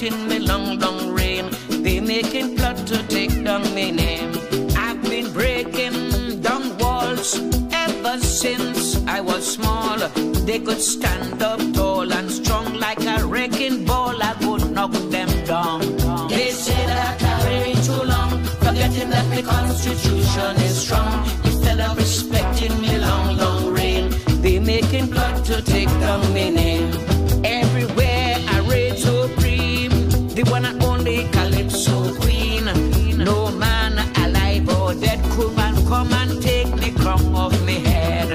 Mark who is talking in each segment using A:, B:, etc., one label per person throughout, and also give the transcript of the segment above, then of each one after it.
A: expecting me long, long reign. They making plot to take down my name. I've been breaking down walls ever since I was small. They could stand up tall and strong like a wrecking ball. I would knock them down. They say that I reign too long, forgetting that the Constitution is strong. Instead of respecting me long, long reign, they making plot to take down my name. Everywhere I reign supreme, the one and only Calypso Queen. No man alive or dead could man come and take the crown off my head.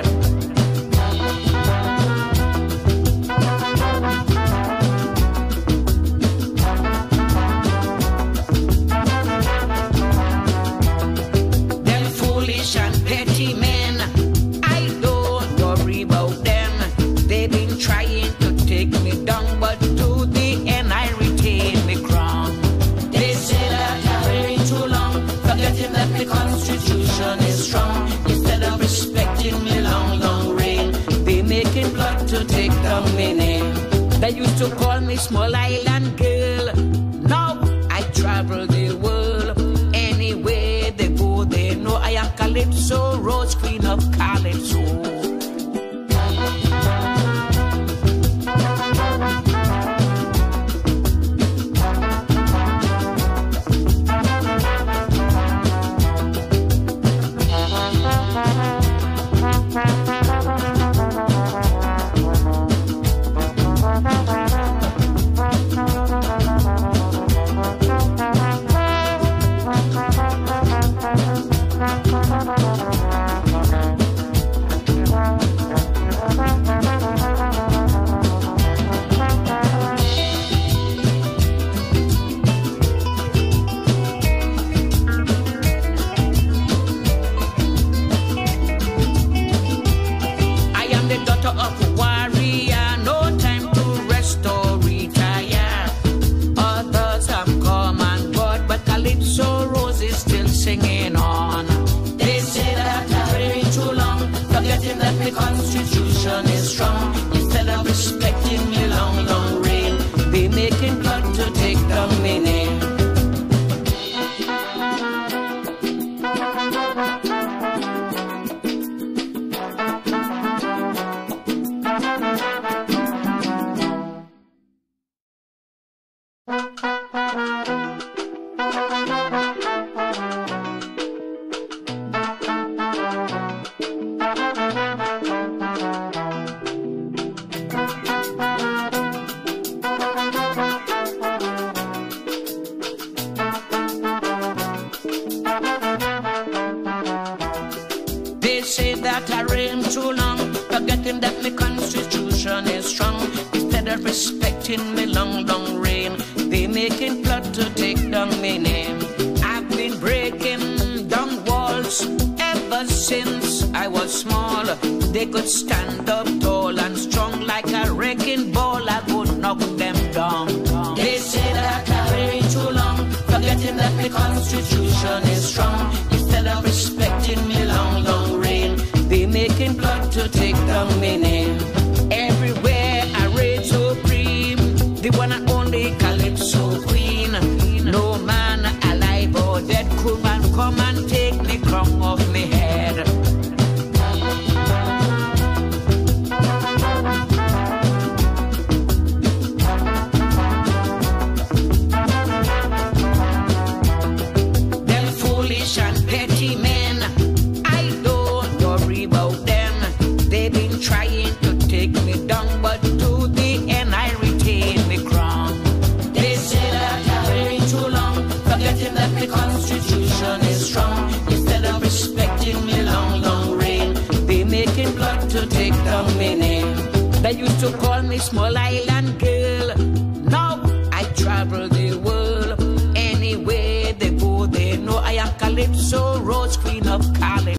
A: Them foolish and petty men, I don't worry about them. They've been trying to take me down, but to the end I retain my crown. They say that I reign too long, forgetting that the Constitution is strong. Instead of respecting me long, long reign, they making plot to take down my name. They used to call me Small Island Girl. Now I travel the world. Anywhere they go, they know I am Calypso Rose, Queen of Calypso. Of a warrior, no time to rest or retire. Others have come and gone, but Calypso Rose is still singing on. They say that I reign too long, forgetting that the Constitution is strong. Instead of respecting me long, long reign, they making plot to take down my name. They say that I reign too long, forgetting that my Constitution is strong. Instead of respecting me long, long reign, they making plot to take down my name. I've been breaking down walls ever since I was small. They could stand up tall and strong like a wrecking ball. I would knock them down. They say that I reign too long, forgetting that the Constitution is strong. Instead of respecting me long, long reign, they making plot to take down my name. Everywhere I reign supreme, the one and only Calypso Queen. No man alive or dead could man come and take the crown off my head. Them foolish and petty men, I don't worry about them. They've been trying to take me down, but to the end I retain my crown. They say that I reign too long, forgetting that the Constitution is strong. Instead of respecting me long, long reign, they making plot to take down my name. They used to call me Small Island Girl. Now I travel the world. Anywhere they go, they know I am Calypso Rose, Queen of Calypso.